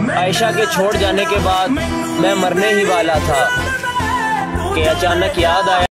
आयशा के छोड़ जाने के बाद मैं मरने ही वाला था कि अचानक याद आया